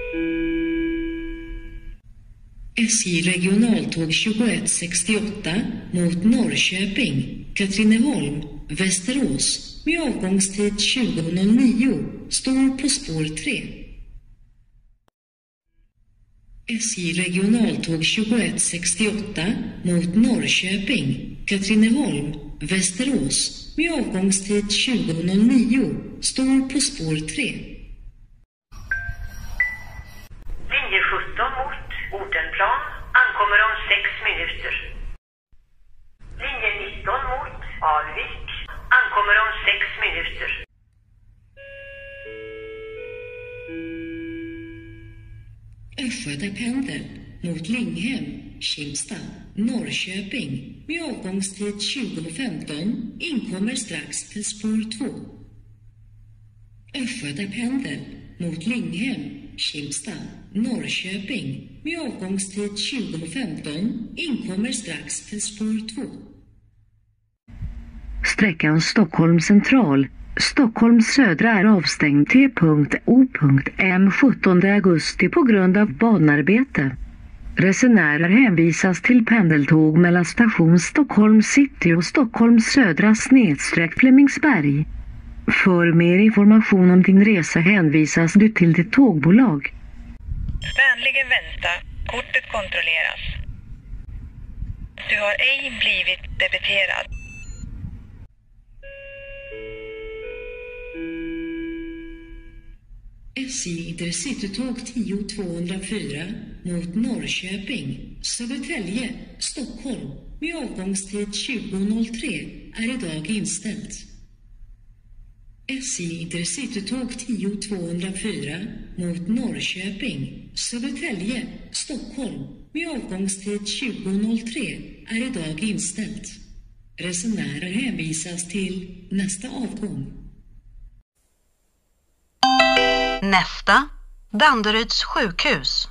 SJ regionaltåg 2168 mot Norrköping, Katrineholm, Västerås med avgångstid 20.09 står på spår 3. SJ regionaltåg 2168 mot Norrköping, Katrineholm, Västerås med avgångstid 20.09 står på spår 3. Linje 17 mot Odenplan ankommer om 6 minuter. Linje 19 mot Alvik ankommer om 6 minuter. Östgötapendel mot Linghem, Kimstad, Norrköping med avgångstid 20.15 inkommer strax till spår 2. Östgötapendel mot Linghem, Kimstad, Norrköping med avgångstid 20.15 inkommer strax till spår 2. Sträckan Stockholm central, Stockholm södra är avstängd T.O.M 17 augusti på grund av banarbete. Resenärer hänvisas till pendeltåg mellan station Stockholm city och Stockholm södra / Flemingsberg. För mer information om din resa hänvisas du till ditt tågbolag. Vänligen vänta, kortet kontrolleras. Du har ej blivit debiterad. SJ Intercitytåg 10204 mot Norrköping, Södertälje, Stockholm med avgångstid 20.03 är idag inställt. SJ Intercitytåg 10204 mot Norrköping, Södertälje, Stockholm med avgångstid 20.03 är idag inställt. Resenärer hänvisas till nästa avgång. Nästa, Danderyds sjukhus.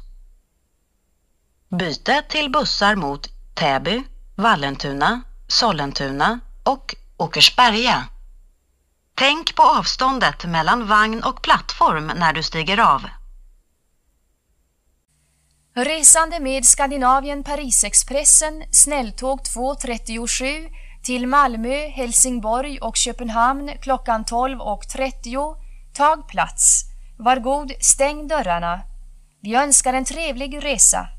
Byte till bussar mot Täby, Vallentuna, Sollentuna och Åkersberga. Tänk på avståndet mellan vagn och plattform när du stiger av. Resande med Skandinavien Paris-expressen, snälltåg 237 till Malmö, Helsingborg och Köpenhamn klockan 12.30. Tag plats. Var god, stäng dörrarna. Vi önskar en trevlig resa.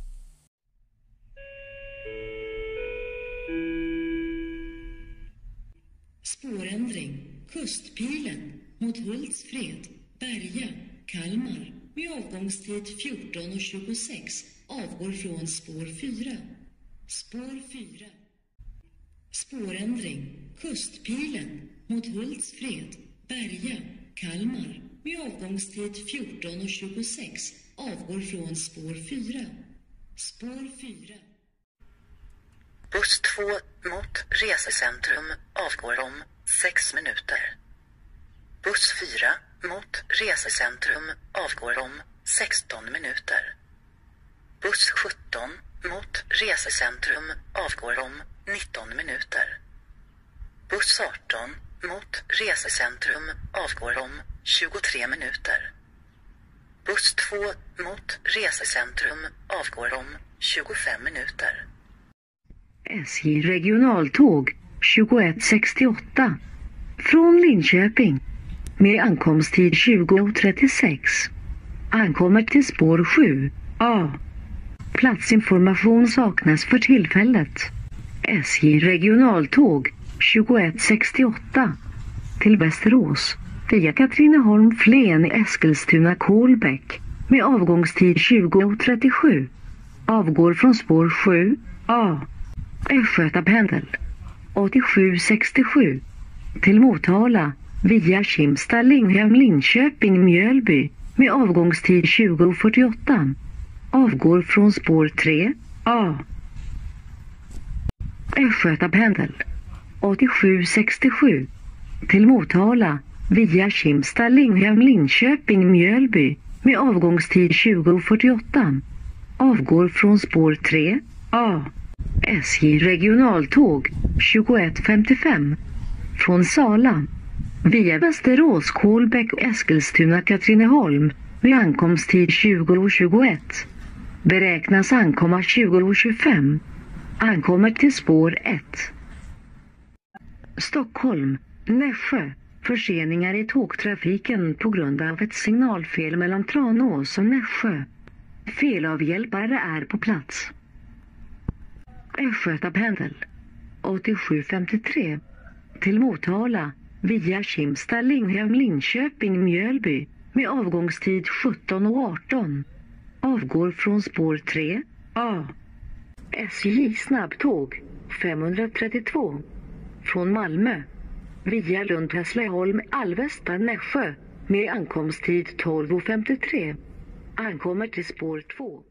Spårändring. Kustpilen mot Hultsfred, Berga, Kalmar med avgångstid 14.26 avgår från spår 4. Spår 4. Spårändring. Kustpilen mot Hultsfred, Berga, Kalmar med avgångstid 14.26 avgår från spår 4. Spår 4. Buss 2 mot Resecentrum avgår om 6 minuter. Buss 4 mot Resecentrum avgår om 16 minuter. Buss 17 mot Resecentrum avgår om 19 minuter. Buss 18 mot Resecentrum avgår om 23 minuter. Buss 2 mot Resecentrum avgår om 25 minuter. SJ regionaltåg 2168 från Linköping med ankomsttid 20.36 ankommer till spår 7A. Platsinformation saknas för tillfället. SJ regionaltåg 2168 till Västerås via Katrineholm, Flen, Eskilstuna, Kolbäck med avgångstid 20.37 avgår från spår 7A. Östgötapendel 8767 till Motala via Kimstad, Linghem, Linköping, Mjölby med avgångstid 20.48 avgår från spår 3A. Östgötapendel 8767 till Motala via Kimstad, Linghem, Linköping, Mjölby med avgångstid 20.48 avgår från spår 3A. SJ regionaltåg 2155 från Sala via Västerås, Kolbäck, Eskilstuna, Katrineholm med ankomsttid 20:21. Beräknas ankomma 20:25. Ankommer till spår 1. Stockholm, Nässjö. Förseningar i tågtrafiken på grund av ett signalfel mellan Tranås och Nässjö. Felavhjälpare är på plats. Östgötapendel 87:53 till Motala via Kimstad, Linghem, Linköping, Mjölby med avgångstid 17:18. Avgår från spår 3 A. SJ snabbtåg 532 från Malmö via Lund, Hässleholm, Alvesta, Nässjö med ankomsttid 12:53. Ankommer till spår 2.